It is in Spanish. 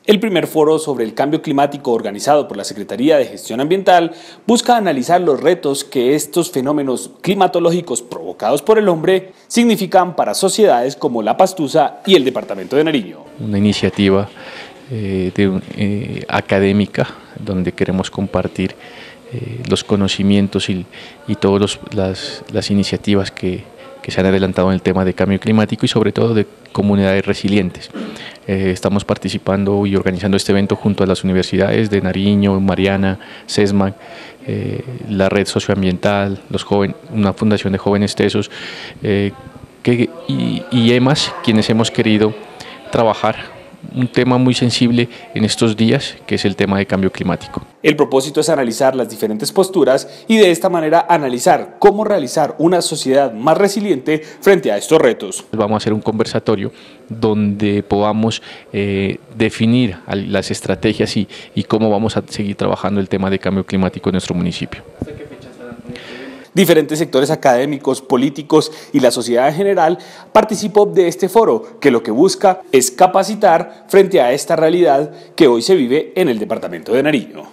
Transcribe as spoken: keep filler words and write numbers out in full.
El primer foro sobre el cambio climático organizado por la Secretaría de Gestión Ambiental busca analizar los retos que estos fenómenos climatológicos provocados por el hombre significan para sociedades como La Pastusa y el departamento de Nariño. Una iniciativa eh, de, eh, académica donde queremos compartir eh, los conocimientos y, y todas las, las iniciativas que, que se han adelantado en el tema de cambio climático y sobre todo de comunidades resilientes. Eh, estamos participando y organizando este evento junto a las universidades de Nariño, Mariana, SESMAC, eh, la red socioambiental, los jóvenes, una fundación de jóvenes tesos eh, que, y, y EMAS, quienes hemos querido trabajar un tema muy sensible en estos días, que es el tema de cambio climático. El propósito es analizar las diferentes posturas y de esta manera analizar cómo realizar una sociedad más resiliente frente a estos retos. Vamos a hacer un conversatorio donde podamos eh, definir las estrategias y, y cómo vamos a seguir trabajando el tema de cambio climático en nuestro municipio. Diferentes sectores académicos, políticos y la sociedad en general participó de este foro, que lo que busca es capacitar frente a esta realidad que hoy se vive en el departamento de Nariño.